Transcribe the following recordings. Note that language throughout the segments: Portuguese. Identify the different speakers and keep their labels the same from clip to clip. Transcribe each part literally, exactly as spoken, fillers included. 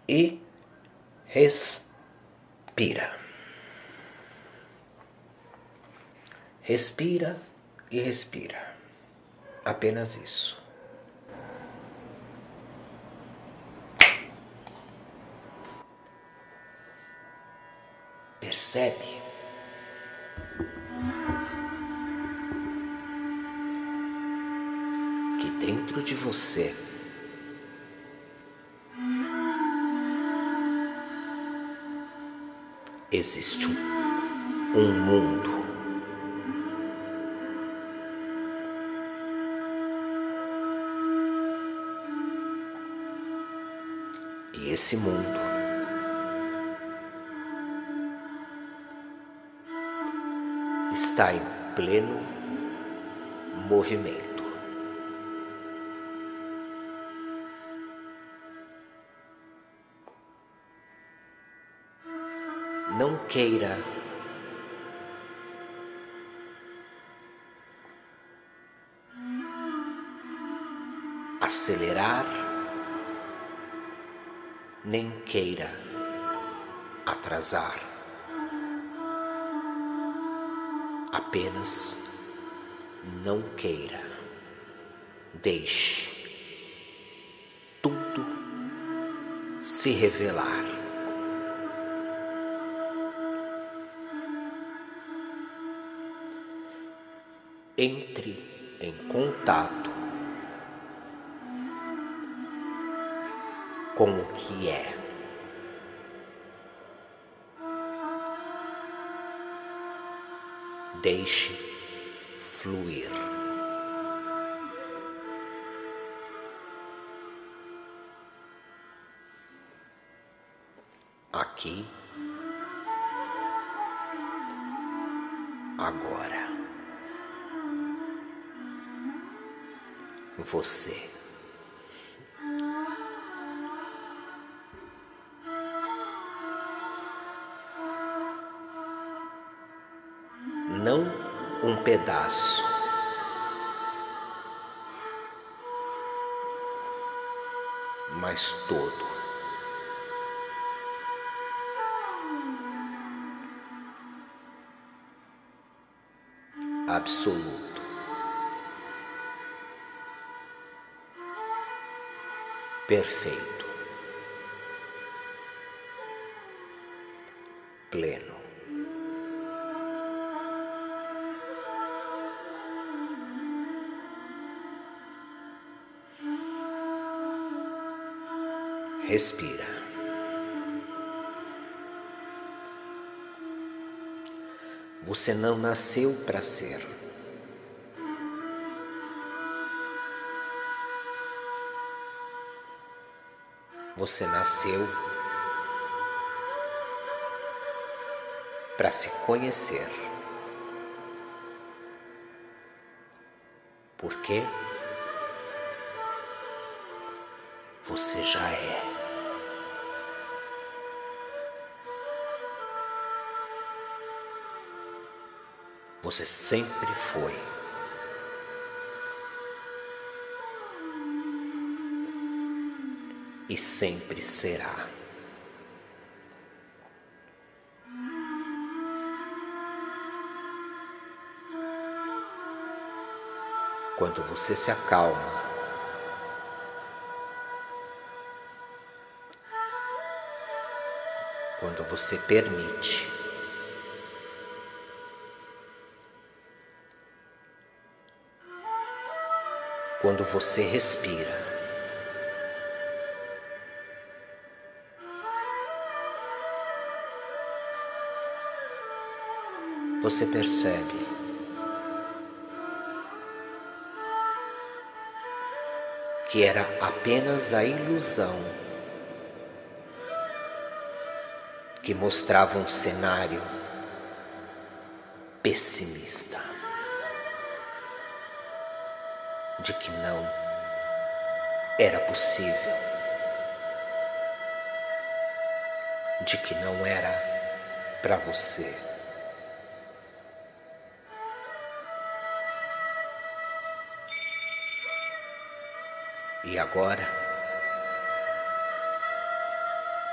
Speaker 1: e respira. Respira e respira. Apenas isso. Percebe que dentro de você existe um, um mundo. E esse mundo está em pleno movimento. Não queira acelerar, nem queira atrasar. Apenas não queira. Deixe tudo se revelar. Entre em contato com o que é. Deixe fluir. Aqui, agora. Você. Não um pedaço, mas todo. Absoluto. Perfeito. Pleno. Respira. Você não nasceu para ser. Você nasceu para se conhecer. Por quê? Você já é. Você sempre foi. E sempre será. Quando você se acalma, quando você permite, quando você respira, você percebe que era apenas a ilusão que mostrava um cenário pessimista, de que não era possível, de que não era para você. E agora,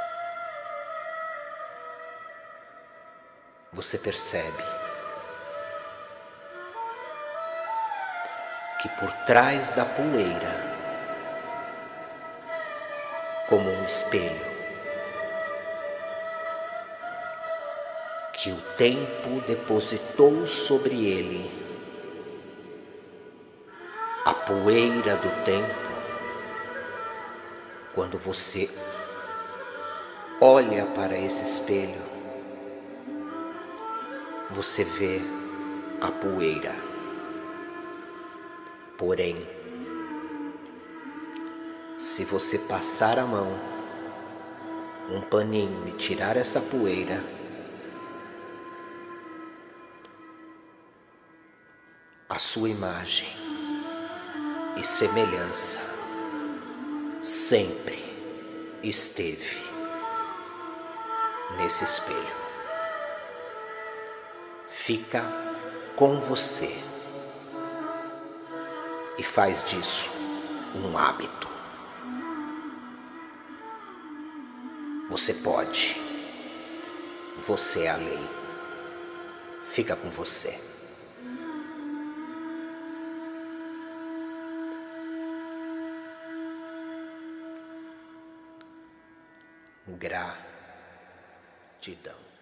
Speaker 1: você percebe que por trás da poeira, como um espelho, que o tempo depositou sobre ele, a poeira do tempo, quando você olha para esse espelho, você vê a poeira. Porém, se você passar a mão, um paninho e tirar essa poeira, a sua imagem e semelhança sempre esteve nesse espelho. Fica com você e faz disso um hábito. Você pode. Você é a lei. Fica com você. Gratidão.